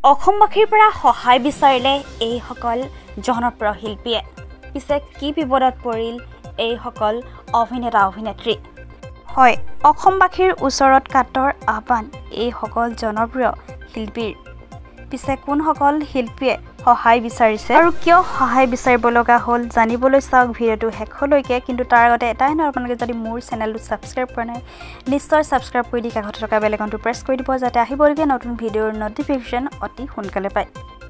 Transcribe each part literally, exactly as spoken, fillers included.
অসমবাসীৰ পৰা সহায় বিচাৰিলে এইসকল জনপ্ৰিয় শিল্পীয়ে পিছে কি বিপদত পৰিল এইসকল অভিনেতা অভিনেত্ৰী হয় অসমবাসীৰ ওচৰত কাটৰ আহ্বান এইসকল জনপ্ৰিয় শিল্পীৰ পিছে কোনসকল শিল্পীয়ে সহায় বিচাৰিছে আৰু কিয় সহায় বিচাৰিব লগা হ'ল জানিবলৈ চাওক ভিডিওটো শেষলৈকে কিন্তু তাৰ আগতে এটাই ন আপোনালোকে যদি মোৰ চেনেলটো সাবস্ক্ৰাইব কৰা নাই নিশ্চয় সাবস্ক্ৰাইব কৰি দি কাষত থকা বেল আইকনটো প্ৰেছ কৰি দিব যাতে আহিবলগীয়া নতুন ভিডিওৰ নটিফিকেশ্যন অতি সোনকালে পায়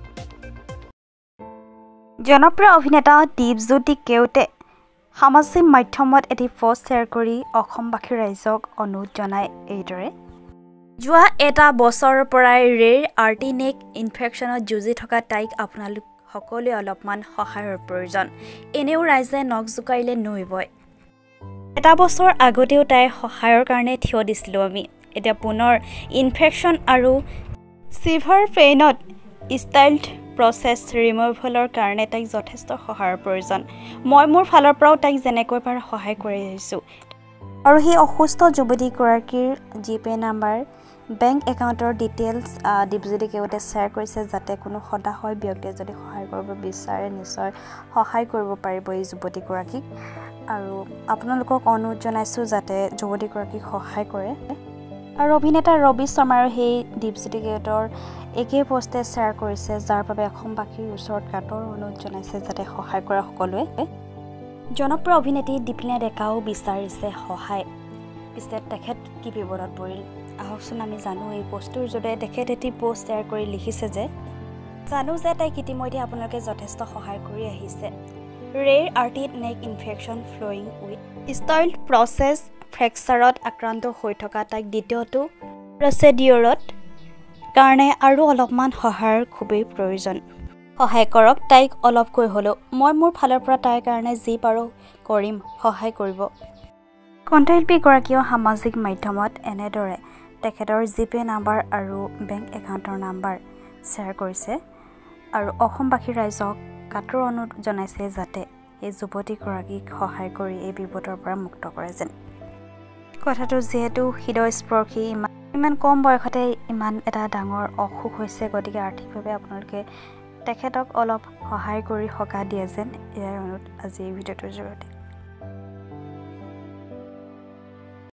জনপ্ৰিয় অভিনেতা দীপজ্যোতি কেওটে সামাজিক মাধ্যমত এটি পোষ্ট শ্বেয়াৰ কৰি অসমবাসী ৰাইজক অনুৰোধ জনায় এইদৰে যোৱা এটা বছৰৰ পৰাই ৰেৰ আৰ্টিনেক ইনফেকশ্যনত যুঁজি থকা তাইক আপোনালোক সকলোৱে অলপমান সহায়ৰ প্ৰয়োজন এনেও ৰাইজে নখ জোকাৰিলে নৈবয় এটা বছৰ আগতেও তাইৰ সহায়ৰ কাৰণে থিয় দিছিলোঁ আমি এতিয়া পুনৰ ইনফেকশ্যন আৰু চিভাৰ পেইনত ষ্টাইলড প্ৰচেছ ৰিমুভেলৰ কাৰণে তাইক যথেষ্ট সহায়ৰ প্ৰয়োজন মই মোৰ ফালৰ পৰাও তাইক যেনেকৈ পাৰোঁ সহায় কৰি আহিছোঁ আৰু সেই অসুস্থ যুৱতীগৰাকীৰ জিপে নাম্বাৰ বেংক একাউণ্টৰ ডিটেইলছ দীপজ্যোতি কেওটে শ্বেয়াৰ কৰিছে যাতে কোনো সদাশয় ব্যক্তিয়ে যদি সহায় কৰিব বিচাৰে নিশ্চয় সহায় কৰিব পাৰিব এই যুৱতীগৰাকীক আৰু আপোনালোকক অনুৰোধ জনাইছোঁ যাতে যুৱতীগৰাকীক সহায় কৰে আৰু অভিনেতা ৰবি শৰ্মাৰ সেই দীপজ্যোতি কেওটৰ একে পোষ্টে শ্বেয়াৰ কৰিছে যাৰ বাবে অসমবাসীৰ ওচৰত কাটৰ অনুৰোধ জনাইছে যাতে সহায় কৰা সকলোৱে জনপ্ৰিয় অভিনেত্ৰী মDeeplina ডেকাও বিচাৰিছে সহায় পিছে তেখেত কি বিপদত পৰিল আহকচোন আমি জানো এই পোষ্টটোৰ জৰিয়তে তেখেত এটি পোষ্ট শ্বেয়াৰ কৰি লিখিছে যে জানো যে তাইক ইতিমধ্যে আপোনালোকে যথেষ্ট সহায় কৰি আহিছে ৰেৰ আৰ্টিনেক infection flowing with styled process ফ্ৰেকচাৰত আক্ৰান্ত হৈ থকা তাইক দ্বিতীয়টো প্ৰচেডিউৰত কাৰণে আৰু অলপমান সহায়ৰ খুবেই প্ৰয়োজন সহায় কৰক তাইক অলপকৈ হ'লেও মই মোৰ ফালৰ পৰা তাইৰ কাৰণে যি পাৰোঁ কৰিম সহায় কৰিব কণ্ঠশিল্পীগৰাকীয়েও সামাজিক মাধ্যমত এনেদৰে তেখেতৰ জিপে নাম্বাৰ আৰু বেংক একাউণ্টৰ নাম্বাৰ শ্বেয়াৰ কৰিছে আৰু অসমবাসী ৰাইজক কাটৰ অনুৰোধ জনাইছে যাতে এই যুৱতীগৰাকীক সহায় কৰি এই বিপদৰ পৰা মুক্ত কৰে যেন কথাটো যিহেতু হৃদয়স্পৰ্শী ইমান ইমান কম বয়সতে ইমান এটা ডাঙৰ অসুখ হৈছে গতিকে আৰ্থিকভাৱে আপোনালোকে তেখেতক অলপ সহায় কৰি সকাহ দিয়ে যেন ইয়াৰ অনুৰোধ আজি এই ভিডিঅ'টোৰ জৰিয়তে